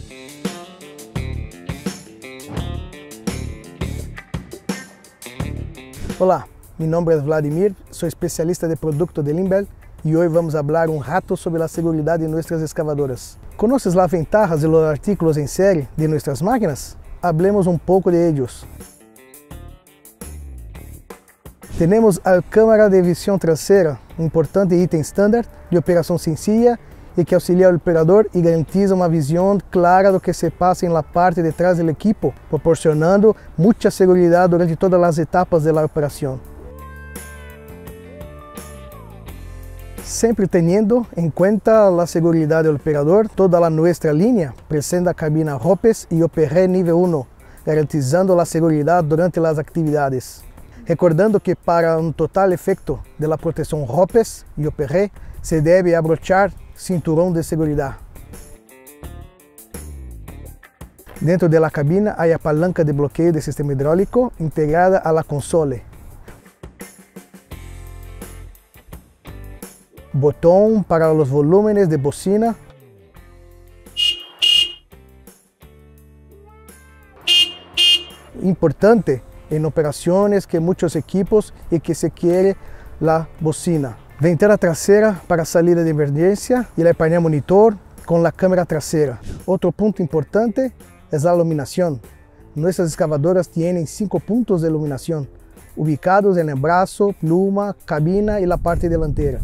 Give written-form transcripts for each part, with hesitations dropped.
Olá, mi nombre es Vladimir, soy especialista de producto de Limbel y hoy vamos a hablar un rato sobre la seguridad de nuestras excavadoras. ¿Conoces las ventajas de los artículos en serie de nuestras máquinas? Hablemos un poco de ellos. Tenemos la cámara de visión trasera, un importante ítem estándar de operación sencilla y que auxilia al operador y garantiza una visión clara de lo que se pasa en la parte de atrás del equipo, proporcionando mucha seguridad durante todas las etapas de la operación. Siempre teniendo en cuenta la seguridad del operador, toda nuestra línea presenta cabina Hopes y OPR nivel 1, garantizando la seguridad durante las actividades. Recordando que para un total efecto de la protección Hopes y OPR se debe abrochar cinturón de seguridad. Dentro de la cabina hay la palanca de bloqueo del sistema hidráulico integrada a la console. Botón para los volúmenes de bocina. Importante en operaciones que muchos equipos y que se quiere la bocina. Ventana trasera para salida de emergencia y el panel monitor con la cámara trasera. Otro punto importante es la iluminación. Nuestras excavadoras tienen 5 puntos de iluminación, ubicados en el brazo, pluma, cabina y la parte delantera.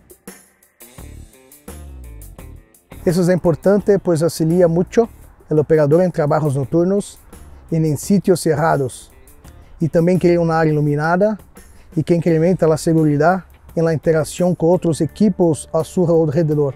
Eso es importante pues auxilia mucho el operador en trabajos nocturnos y en sitios cerrados. Y también crea una área iluminada y que incrementa la seguridad en la interacción con otros equipos a su alrededor.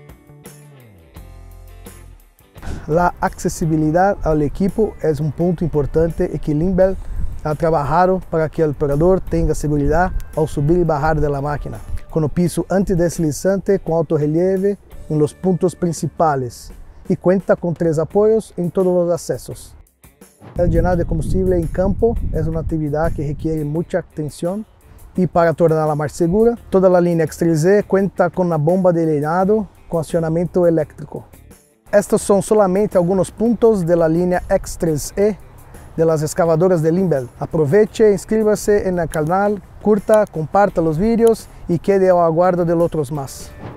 La accesibilidad al equipo es un punto importante y que Limbel ha trabajado para que el operador tenga seguridad al subir y bajar de la máquina, con el piso antideslizante con alto relieve en los puntos principales y cuenta con 3 apoyos en todos los accesos. El llenado de combustible en campo es una actividad que requiere mucha atención y para tornarla más segura, toda la línea X3E cuenta con una bomba de llenado con accionamiento eléctrico. Estos son solamente algunos puntos de la línea X3E de las excavadoras de Limbel. Aproveche, inscríbase en el canal, curta, comparta los vídeos y quede al aguardo de otros más.